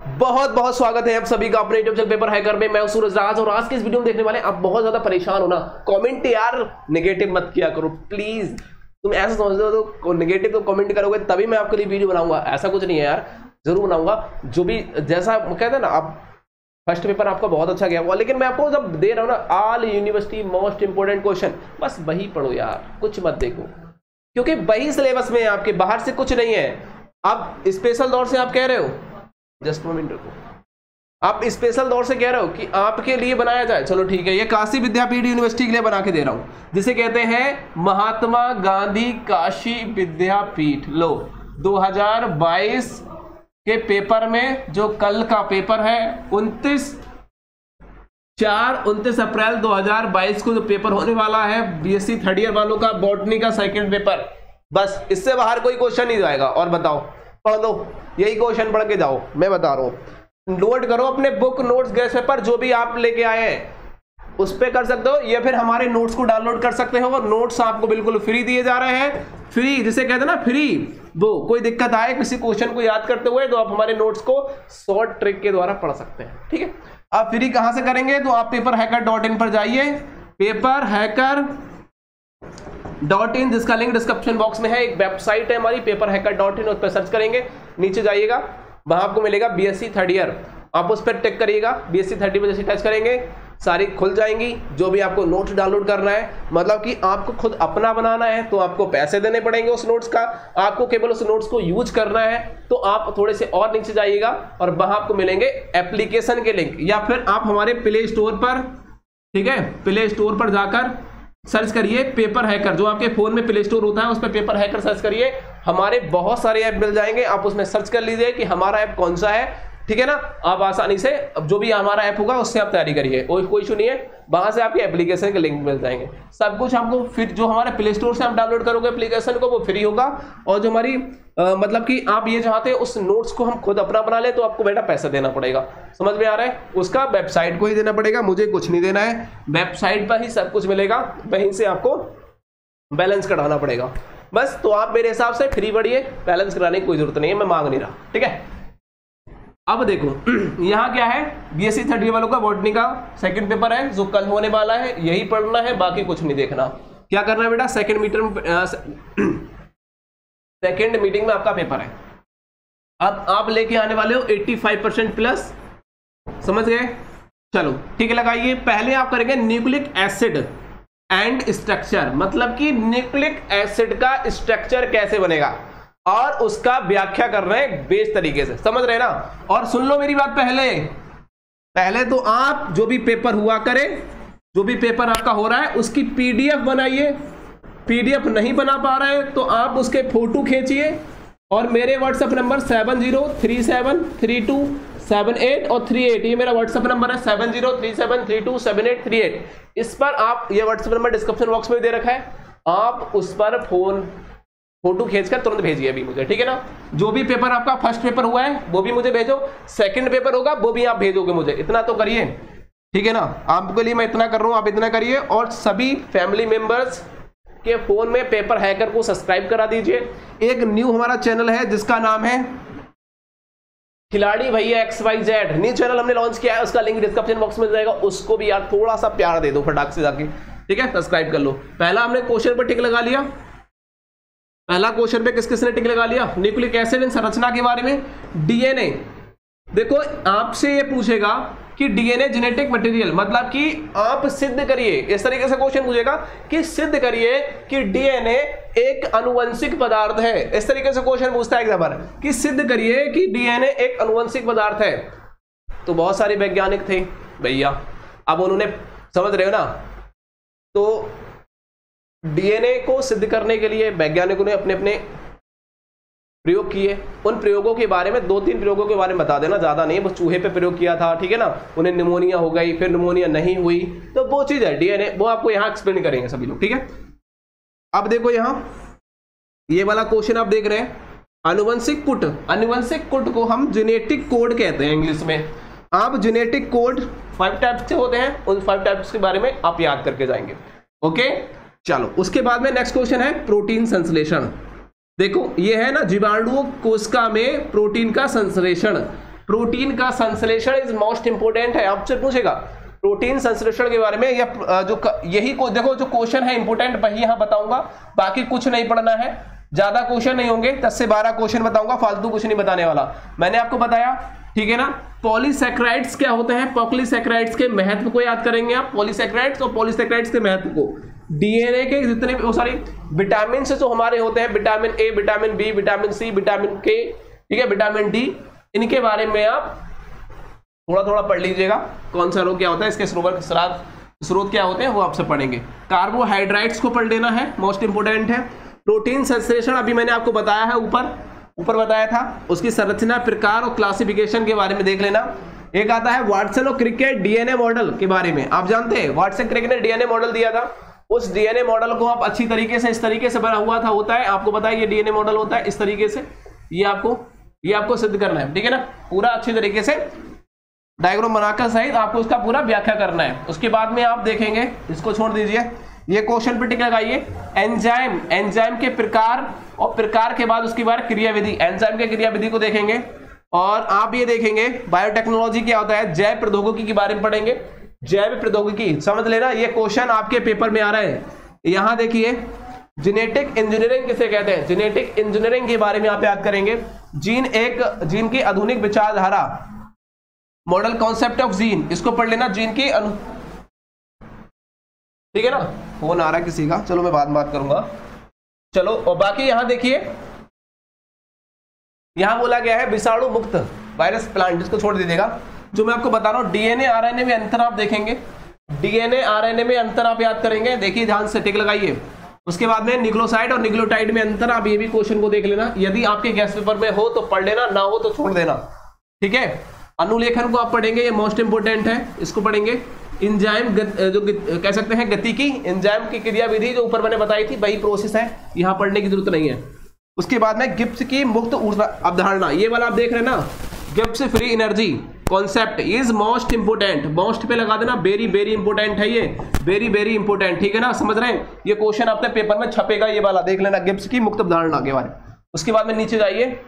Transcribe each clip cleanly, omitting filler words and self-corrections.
बहुत बहुत स्वागत है आप सभी का अपने यूट्यूब चैनल पेपर हैकर में। मैं सूरज राज और आज के इस वीडियो में देखने वाले आप बहुत ज्यादा परेशान हो ना। कमेंट यार नेगेटिव मत किया करो प्लीज। तुम ऐसा समझ लो तो नेगेटिव तो कमेंट करोगे तभी मैं आपके लिए वीडियो बनाऊंगा, ऐसा कुछ नहीं है यार, जरूर बनाऊंगा। जो भी जैसा कहते हैं ना, आप फर्स्ट पेपर आपका बहुत अच्छा गया हुआ, लेकिन मैं आपको जब दे रहा हूँ ना all university most important question, बस वही पढ़ो यार, कुछ मत देखो, क्योंकि वही सिलेबस में आपके बाहर से कुछ नहीं है। आप स्पेशल दौर से आप कह रहे हो, जस्ट मोमेंट रुको, आप स्पेशल दौर से कह रहे हो कि आपके लिए बनाया जाए, चलो ठीक है, ये काशी विद्यापीठ यूनिवर्सिटी के लिए बना के दे रहा हूं, जिसे कहते हैं महात्मा गांधी काशी विद्यापीठ। लो 2022 के पेपर में, जो कल का पेपर है 29 अप्रैल 2022 को जो पेपर होने वाला है बीएससी थर्ड ईयर वालों का बॉटनी का सेकंड पेपर, बस इससे बाहर कोई क्वेश्चन नहीं जाएगा। और बताओ, पढ़ लो, यही क्वेश्चन पढ़ के जाओ, मैं बता रहा हूं। नोट करो अपने बुक नोट्स गैस पेपर जो भी आप लेके आए हैं उस पे कर सकते हो, या फिर हमारे नोट्स को डाउनलोड कर सकते हो। नोट्स आपको बिल्कुल फ्री दिए जा रहे हैं, फ्री जिसे कहते हैं ना फ्री। वो कोई दिक्कत आए किसी क्वेश्चन को याद करते हुए तो आप हमारे नोट्स को शॉर्ट ट्रिक के द्वारा पढ़ सकते हैं, ठीक है। आप फ्री कहां से करेंगे, तो आप paperhacker.in पर जाइए, paperhacker.in, जिसका लिंक डिस्क्रिप्शन बॉक्स में है। एक वेबसाइट है हमारी paperhacker.in, उस पर सर्च करेंगे, नीचे जाइएगा, वहां आपको मिलेगा बीएससी थर्ड ईयर, आप उस पर टिक करिएगा। बीएससी थर्ड ईयर जैसे टच करेंगे सारी खुल जाएंगी। जो भी आपको नोट्स डाउनलोड करना है, मतलब कि आपको खुद अपना बनाना है तो आपको पैसे देने पड़ेंगे उस नोट्स का, आपको केवल उस नोट्स को यूज करना है तो आप थोड़े से और नीचे जाइएगा और वहां आपको मिलेंगे एप्लीकेशन के लिंक, या फिर आप हमारे प्ले स्टोर पर, ठीक है, प्ले स्टोर पर जाकर सर्च करिए पेपर हैकर। जो आपके फोन में प्ले स्टोर होता है उस पर पेपर हैकर सर्च करिए, हमारे बहुत सारे ऐप मिल जाएंगे, आप उसमें सर्च कर लीजिए कि हमारा ऐप कौन सा है, ठीक है ना। आप आसानी से जो भी हमारा ऐप होगा उससे आप तैयारी करिए, कोई इशू नहीं है, वहां से आपके एप्लीकेशन के लिंक मिल जाएंगे। सब कुछ आपको फिर जो हमारे प्ले स्टोर से आप डाउनलोड करोगे एप्लीकेशन को वो फ्री होगा, और जो हमारी मतलब कि आप ये चाहते हैं उस नोट्स को हम खुद अपना बना ले तो आपको बेटा पैसा देना पड़ेगा, समझ में आ रहा है। उसका वेबसाइट को ही देना पड़ेगा, मुझे कुछ नहीं देना है, वेबसाइट पर ही सब कुछ मिलेगा, वहीं से आपको बैलेंस कढ़ाना पड़ेगा बस। तो आप मेरे हिसाब से फ्री पढ़िए, बैलेंस कराने की कोई जरूरत नहीं है, मैं मांग नहीं रहा, ठीक है। अब देखो यहाँ क्या है, बीएससी थर्ड ईयर वालों का बॉटनी का सेकंड पेपर है जो कल होने वाला है, यही पढ़ना है, बाकी कुछ नहीं देखना। क्या करना है बेटा, सेकंड मीटिंग में आपका पेपर है। अब आप लेके आने वाले हो 85% प्लस, समझ गए, चलो ठीक है, लगाइए। पहले आप करेंगे न्यूक्लिक एसिड एंड स्ट्रक्चर, मतलब कि न्यूक्लिक एसिड का स्ट्रक्चर कैसे बनेगा और उसका व्याख्या कर रहे हैं बेस तरीके से, समझ रहे ना। और सुन लो मेरी बात, पहले तो आप जो भी पेपर हुआ करे, जो भी पेपर आपका हो रहा है उसकी पीडीएफ बनाइए। पीडीएफ नहीं बना पा रहे हैं तो आप उसके फोटो खींचिए और मेरे व्हाट्सएप नंबर 70373278 और 38, ये मेरा व्हाट्सएप नंबर है 7037327838। इस पर आप, ये व्हाट्सएप नंबर डिस्क्रिप्शन बॉक्स में दे रखा है, आप उस पर फोटो खींचकर तुरंत भेजिए अभी मुझे, ठीक है ना। जो भी पेपर आपका फर्स्ट पेपर हुआ है वो भी मुझे भेजो, सेकंड पेपर होगा वो भी आप भेजोगे मुझे, इतना तो करिए, ठीक है ना। आपके लिए मैं इतना कर रहा हूं, आप इतना करिए। और सभी फैमिली मेंबर्स के फोन में पेपर हैकर को सब्सक्राइब करा दीजिए। एक न्यू हमारा चैनल है जिसका नाम है खिलाड़ी भैया XYZ, न्यू चैनल हमने लॉन्च किया है, उसका लिंक डिस्क्रिप्शन बॉक्स में जाएगा, उसको भी यार थोड़ा सा प्यार दे दो फटाक से जाके, ठीक है, सब्सक्राइब कर लो। पहला हमने क्वेश्चन पर टिक लगा लिया, पहला क्वेश्चन पे किस किसने टिक लगा लिया, न्यूक्लिक एसिड इन संरचना के बारे में। डीएनए, देखो आपसे ये पूछेगा कि डीएनए जेनेटिक मटेरियल, मतलब कि आप सिद्ध करिए, इस तरीके से क्वेश्चन पूछेगा कि सिद्ध करिए कि डीएनए एक आनुवंशिक पदार्थ है, इस तरीके से क्वेश्चन पूछता है एग्जामिनर कि सिद्ध करिए कि डीएनए एक आनुवंशिक पदार्थ है। तो बहुत सारे वैज्ञानिक थे भैया, अब उन्होंने, समझ रहे हो ना, तो डीएनए को सिद्ध करने के लिए वैज्ञानिकों ने अपने अपने प्रयोग किए। उन प्रयोगों के बारे में 2-3 प्रयोगों के बारे में बता देना, ज्यादा नहीं, वो चूहे पे प्रयोग किया था, ठीक है ना, उन्हें निमोनिया हो गई, फिर निमोनिया नहीं हुई, तो वो चीज है डीएनए, वो आपको यहाँ एक्सप्लेन करेंगे सभी लोग, ठीक है। अब देखो यहाँ ये वाला क्वेश्चन आप देख रहे हैं, आनुवंशिक पुट, आनुवंशिक पुट को हम जेनेटिक कोड कहते हैं इंग्लिश में। आप जेनेटिक कोड 5 टाइप्स से होते हैं, उन 5 टाइप्स के बारे में आप याद करके जाएंगे, ओके। चलो उसके बाद में नेक्स्ट क्वेश्चन है प्रोटीन संश्लेषण। देखो ये है ना, जीवाणु कोशिका में प्रोटीन का संश्लेषण। प्रोटीन का संश्लेषण इज मोस्ट इंपोर्टेंट है, आपसे पूछेगा प्रोटीन संश्लेषण के बारे में, या जो यही को देखो जो क्वेश्चन है इंपोर्टेंट वही यहां बताऊंगा, बाकी कुछ नहीं पढ़ना है, ज्यादा क्वेश्चन नहीं होंगे, 10 से 12 क्वेश्चन बताऊंगा, फालतू कुछ नहीं बताने वाला। मैंने आपको बताया, ठीक है ना। पॉलीसैकेराइड्स क्या होते हैं, पॉलीसैकेराइड्स के महत्व को याद करेंगे आप, पॉलीसैकेराइड्स और पॉलीसैकेराइड्स के महत्व को, डीएनए के जितने भी सॉरी विटामिन से जो हमारे होते हैं, vitamin A, vitamin B, vitamin C, vitamin K, ठीक है, विटामिन डी, इनके बारे में आप थोड़ा थोड़ा पढ़ लीजिएगा। कौन सा रोग क्या होता है, इसके स्रोत क्या होते हैं वो आपसे पढ़ेंगे। कार्बोहाइड्रेट्स को पढ़ लेना है, मोस्ट इंपोर्टेंट है। प्रोटीन संश्लेषण अभी मैंने आपको बताया है, ऊपर बताया था, उसकी संरचना, प्रकार और क्लासिफिकेशन के बारे में देख लेना। एक आता है वाटसन और क्रिक के डीएनए मॉडल के बारे में, आप जानते हैं वाटसन क्रिक ने डीएनए मॉडल दिया था, उस डीएनए मॉडल को आप अच्छी तरीके से इस तरीके से बना हुआ था, होता है आपको पता है ये डीएनए मॉडल होता है इस तरीके से, ये आपको सिद्ध करना है, ठीक है ना, पूरा अच्छी तरीके से डायग्राम बनाकर सहित आपको उसका पूरा व्याख्या करना है। उसके बाद में आप देखेंगे, इसको छोड़ दीजिए, ये क्वेश्चन पे टिक लगाइए, एंजाइम के प्रकार और प्रकार के बाद उसके बाद क्रियाविधि, एंजाइम के क्रियाविधि को देखेंगे। और आप ये देखेंगे बायोटेक्नोलॉजी क्या होता है, जैव प्रौद्योगिकी के बारे में पढ़ेंगे, जैव प्रौद्योगिकी समझ लेना, ये क्वेश्चन आपके पेपर में आ रहा है। यहां देखिए जेनेटिक इंजीनियरिंग किसे कहते हैं, जेनेटिक इंजीनियरिंग के बारे में आप याद करेंगे। जीन की आधुनिक विचारधारा, मॉडल कॉन्सेप्ट ऑफ जीन, इसको पढ़ लेना, जीन की ठीक है ना। फोन आ रहा है किसी का, चलो मैं बाद में बात करूंगा, चलो। और बाकी यहां देखिए, यहां बोला गया है विषाणु मुक्त वायरस प्लांट, इसको छोड़ दीजिएगा। जो मैं आपको बता रहा हूं डीएनए आरएनए में अंतर आप देखेंगे, डीएनए आरएनए में अंतर आप याद करेंगे, देखिए ध्यान से टिक लगाइए। उसके बाद में न्यूक्लियोसाइड और न्यूक्लियोटाइड में अंतर, आप ये भी क्वेश्चन को देख लेना, यदि आपके गैस पेपर में हो तो पढ़ लेना, ना हो तो छोड़ देना, ठीक है। अनुलेखन को आप पढ़ेंगे, ये मोस्ट इंपोर्टेंट है, इसको पढ़ेंगे। एंजाइम जो कह सकते हैं गतिकी, एंजाइम की क्रियाविधि जो ऊपर मैंने बताई थी वही प्रोसेस है, यहां पढ़ने की जरूरत नहीं है। उसके बाद में गिब्स की मुक्त ऊर्जा अवधारणा, ये वाला आप देख रहे हैं ना, Gibbs free energy concept is most important, most पे लगा देना, वेरी वेरी इंपोर्टेंट है ये, वेरी वेरी इंपोर्टेंट, ठीक है ना, समझ रहे हैं। ये क्वेश्चन अपने पेपर में छपेगा, ये वाला देख लेना, गिब्स की मुक्त अवधारणा के बारे में। उसके बाद में नीचे जाइए,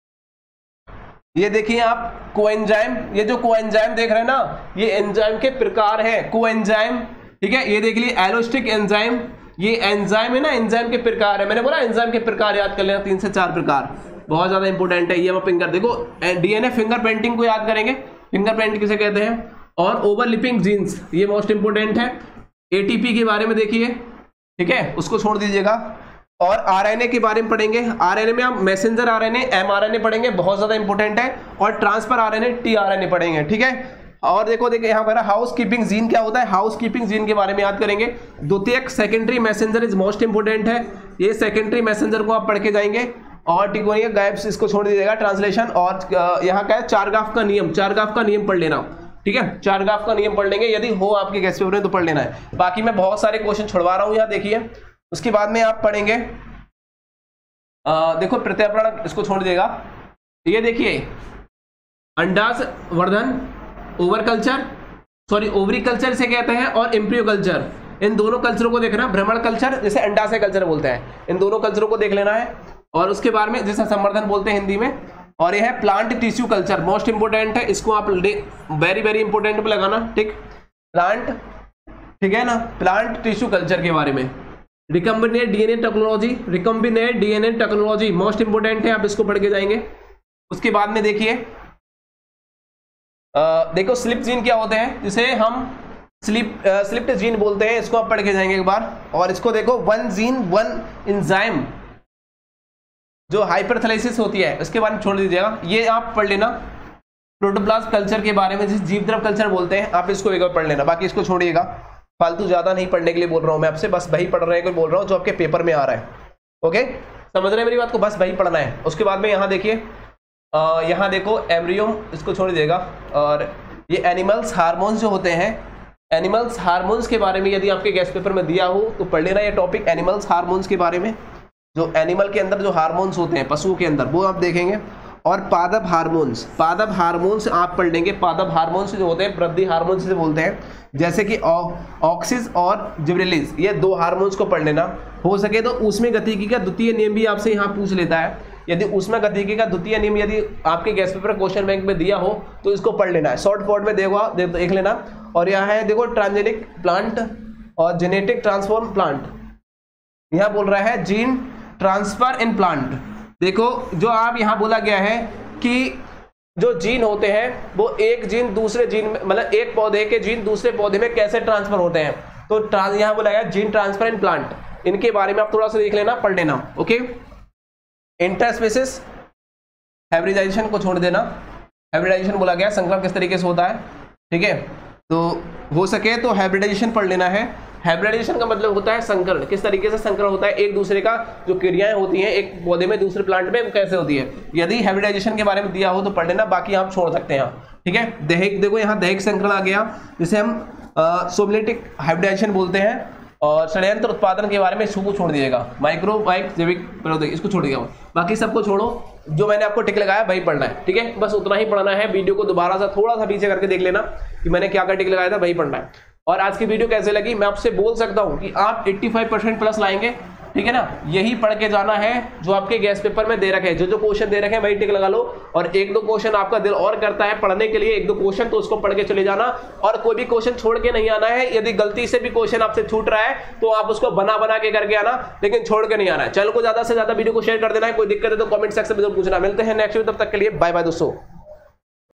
ये देखिए आप कोएंजाइम, ये जो कोएंजाइम देख रहे हैं ना, ये एंजाइम के प्रकार है, कोएंजाइम, ठीक है। ये देख लिए एलोस्टिक एंजाइम, ये एंजाइम है ना, एंजाइम के प्रकार है, मैंने बोला एंजाइम के प्रकार याद कर लेना, 3 से 4 प्रकार, बहुत ज्यादा इंपोर्टेंट है। ये हम फिंगर देखो, डीएनए फिंगर प्रिंटिंग को याद करेंगे, फिंगर प्रिंट किसे कहते हैं, और ओवरलिपिंग जीन्स, ये मोस्ट इंपोर्टेंट है। एटीपी के बारे में देखिए, ठीक है, उसको छोड़ दीजिएगा। और आरएनए के बारे में पढ़ेंगे, आरएनए में हम मैसेंजर आरएनए, एमआरएनए पढ़ेंगे, बहुत ज्यादा इंपोर्टेंट है। और ट्रांसफर आरएनए, टीआरएनए पढ़ेंगे, ठीक है। और देखो यहाँ पर हाउस कीपिंग जीन क्या होता है, हाउस कीपिंग जीन के बारे में याद करेंगे। द्वितीयक secondary messenger is most important है, ये सेकेंडरी मैसेंजर को आप पढ़ के जाएंगे। और टिकोनिया गायब्स, इसको छोड़ दीजिएगा, ट्रांसलेशन। और यहाँ क्या है, चारगाफ का नियम, चारगाफ का नियम पढ़ लेना, ठीक है, चारगाफ का नियम पढ़ लेंगे, यदि हो आपके गैस पेपर में तो पढ़ लेना है। बाकी मैं बहुत सारे क्वेश्चन छुड़वा रहा हूँ, यहाँ देखिए। उसके बाद में आप पढ़ेंगे, देखो प्रत्यापरण, इसको छोड़ दीजिएगा। ये देखिए अंडाज वर्धन, over culture, sorry ovary culture से कहते हैं, और एम्ब्रियो कल्चर, इन दोनों कल्चरों को देखना। भ्रमण कल्चर जैसे अंडाशय कल्चर बोलते हैं, इन दोनों कल्चरों को देख लेना है। और उसके बारे में जैसे संवर्धन बोलते हैं हिंदी में। और यह है plant tissue culture, most important है, इसको आप वेरी वेरी इंपोर्टेंट पे लगाना, ठीक। प्लांट, ठीक है ना, प्लांट टिश्यू कल्चर के बारे में। Recombinant DNA technology, recombinant DNA technology most important है, आप इसको पढ़ के जाएंगे। उसके बाद में देखिए, देखो स्लिप जीन क्या होते हैं, जिसे हम स्लिप्ड जीन बोलते हैं, इसको आप पढ़ के जाएंगे एक बार। और इसको देखो, वन जीन वन एंजाइम, जो हाइपरथेलेसिस होती है, इसके बारे में छोड़ दीजिएगा, ये आप पढ़ लेना। प्रोटोप्लाज्म कल्चर के बारे में, जिसे जीवद्रव कल्चर बोलते हैं, आप इसको एक बार पढ़ लेना, बाकी इसको छोड़िएगा, फालतू ज्यादा नहीं पढ़ने के लिए बोल रहा हूं मैं आपसे, बस वही पढ़ रहे हैं बोल रहा हूं जो आपके पेपर में आ रहा है। ओके, समझ रहे हैं मेरी बात को, बस वही पढ़ना है। उसके बाद में यहाँ देखिए, यहाँ देखो एम्ब्रियोम, इसको छोड़ दीजिएगा। और ये एनिमल्स हार्मोन्स जो होते हैं, एनिमल्स हार्मोन्स के बारे में यदि आपके गैस पेपर में दिया हो तो पढ़ लेना ये टॉपिक, एनिमल्स हार्मोन्स के बारे में, जो एनिमल के अंदर जो हार्मोन्स होते हैं पशुओं के अंदर, वो आप देखेंगे। और पादप हार्मोन्स, पादप हार्मोन्स आप पढ़ लेंगे। पादप हार्मोन्स जो होते हैं वृद्धि हार्मोन्स से बोलते हैं, जैसे कि ऑक्सिस और जिब्रेलिस, ये 2 हार्मोन्स को पढ़ लेना। हो सके तो उसमें गतिकी का द्वितीय नियम भी आपसे यहाँ पूछ लेता है, यदि ऊष्मा गतिकी का द्वितीय नियम यदि आपके गैस पेपर क्वेश्चन बैंक में दिया हो तो इसको पढ़ लेना है, शॉर्ट फॉर्म में देख लेना। और यहाँ है देखो ट्रांसजेनिक प्लांट और जेनेटिक ट्रांसफॉर्म प्लांट, यहाँ बोल रहा है जीन ट्रांसफर इन प्लांट। देखो जो आप यहाँ बोला गया है कि जो जीन होते हैं वो एक जीन दूसरे जीन में, मतलब एक पौधे के जीन दूसरे पौधे में कैसे ट्रांसफर होते हैं, तो यहाँ बोला गया जीन ट्रांसफर इन प्लांट, इनके बारे में आप थोड़ा सा देख लेना, पढ़ लेना। ओके, इंटरस्पेसिस हाइब्रिडाइजेशन को छोड़ देना, हाइब्रिडाइजेशन बोला गया संकरण किस तरीके से होता है, ठीक है, तो हो सके तो हाइब्रिडाइजेशन पढ़ लेना है। हाइब्रिडाइजेशन का मतलब होता है संकरण, किस तरीके से संकरण होता है, एक दूसरे का जो क्रियाएं होती हैं एक पौधे में दूसरे प्लांट में कैसे होती है, यदि हाइब्रिडाइजेशन के बारे में दिया हो तो पढ़ लेना, बाकी आप छोड़ सकते हैं, ठीक है। दैहिक, देखो यहाँ दैहिक संकरण आ गया, जिसे हम सोमलेटिक हाइब्रिडाइजेशन बोलते हैं। और षड्यंत्र उत्पादन के बारे में इसको छोड़ दिएगा, माइक्रोबाइक जैविक प्रौद्योगिकी इसको छोड़ दिएगा, बाकी सबको छोड़ो, जो मैंने आपको टिक लगाया वही पढ़ना है, ठीक है, बस उतना ही पढ़ना है। वीडियो को दोबारा सा थोड़ा सा पीछे करके देख लेना कि मैंने क्या क्या टिक लगाया था, वही पढ़ना है। और आज की वीडियो कैसे लगी, मैं आपसे बोल सकता हूं कि आप 85% प्लस लाएंगे, ठीक है ना, यही पढ़ के जाना है जो आपके गैस पेपर में दे रखे हैं, जो क्वेश्चन दे रखे हैं वही टिक लगा लो। और एक दो क्वेश्चन आपका दिल और करता है पढ़ने के लिए, एक दो क्वेश्चन तो उसको पढ़ के चले जाना, और कोई भी क्वेश्चन छोड़ के नहीं आना है। यदि गलती से भी क्वेश्चन आपसे छूट रहा है तो आप उसको बना बना के करके आना, लेकिन छोड़ के नहीं आना है। चैनल को ज्यादा से ज्यादा वीडियो को शेयर कर देना है, कोई दिक्कत है तो कमेंट सेक्शन में जरूर पूछना। मिलते हैं नेक्स्ट वीडियो, तब तक के लिए बाय बाय दोस्तों।